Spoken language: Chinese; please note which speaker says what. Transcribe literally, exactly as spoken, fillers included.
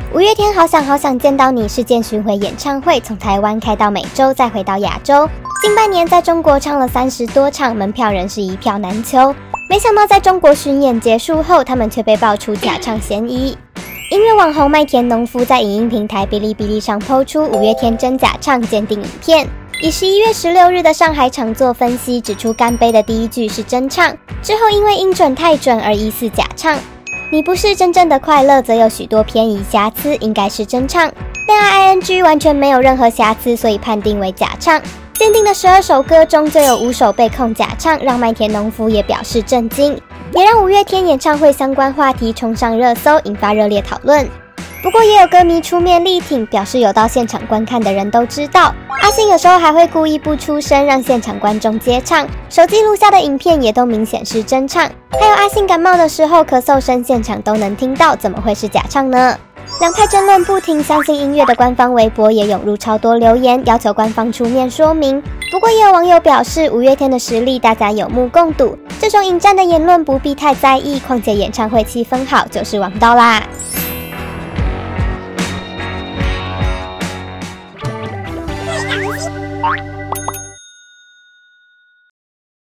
Speaker 1: 五月天好想好想见到你世界巡回演唱会从台湾开到美洲，再回到亚洲，近半年在中国唱了三十多场，门票仍是一票难求。没想到在中国巡演结束后，他们却被爆出假唱嫌疑。音乐网红麦田农夫在影音平台哔哩哔哩上抛出五月天真假唱鉴定影片，以十一月十六日的上海场做分析，指出干杯的第一句是真唱，之后因为音准太准而疑似假唱。你不是真正的快乐，则有许多偏移瑕疵，应该是真唱。恋爱 ing 完全没有任何瑕疵，所以判定为假唱。鉴定的十二首歌中就有五首被控假唱，让麦田农夫也表示震惊，也让五月天演唱会相关话题冲上热搜，引发热烈讨论。不过也有歌迷出面力挺，表示有到现场观看的人都知道，阿信有时候还会故意不出声，让现场观众接唱，手机录下的影片也都明显是真唱，还有阿信感冒的时候咳嗽声现场都能听到，怎么会是假唱呢？两派争论不停，相信音乐的官方微博也涌入超多留言，要求官方出面说明。不过也有网友表示，五月天的实力大家有目共睹，这种引战的言论不必太在意，况且演唱会气氛好就是王道啦。
Speaker 2: Bye.